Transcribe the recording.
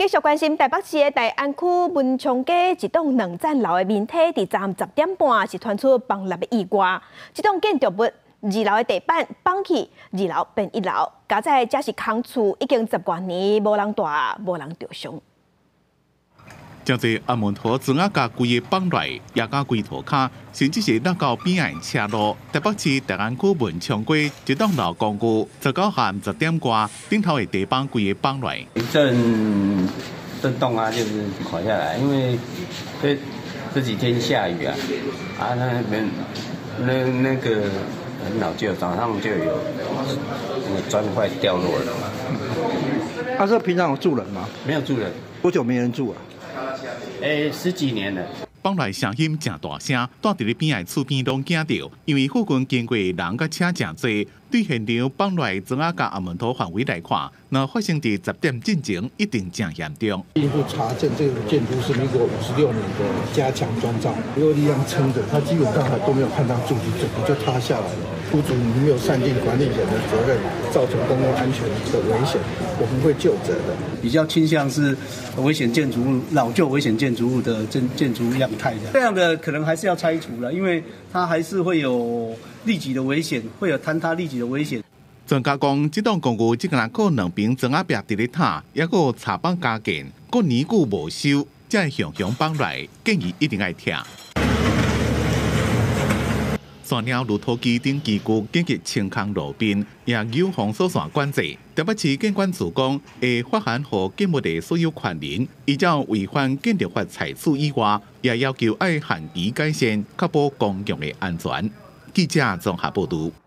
继续关心台北市的大安区文昌街一栋2层楼的面体，伫昨暗10点半是传出崩塌的意外。这栋建筑物2楼的地板崩起，2楼变1楼，加在这是空厝，已经10多年，无人住，无人着伤。 将在阿门头庄仔甲规个崩落，也甲规涂骹，甚至是落到边岸车路。台北市大安区文昌街一栋老公寓，19下午10点多，顶头的地板规个崩落。 一阵震动啊，就是垮下来，因为这几天下雨啊，那边那个很老旧，早上就有那个砖块掉落了。 他说平常有住人吗？ 没有住人， 多久没人住啊 ？10几年了。 崩落声音真大声，住伫咧边的厝边拢惊到，因为附近经过的人甲车真多。对现场崩落庄仔甲阿门头范围来看，那发生伫10点进前，一定真严重。 进一步查证，这个建筑是民国56年的加强砖造，没有力量撑着，它基本上还都没有看到柱子，整个就塌下来了。屋主你没有善尽管理人的责任，造成公共安全的危险，我们会就责的。 比较倾向是危险建筑物、老旧危险建筑物的建筑样态的，这样的可能还是要拆除了，因为它还是会有立即的危险，会有坍塌立即的危险。 专家讲，这栋公寓只敢靠2边砖仔壁伫咧塌，也有插板加建，过年久无修，才会熊熊崩落，建议一定要拆。山鸟路土基顶基局紧急清空路边，也有防疏散管制。台北市建管处讲，会发函予建物的所有权人，依照违反建筑法裁处以外，也要求要限期改善，确保公共的安全。记者综合报道。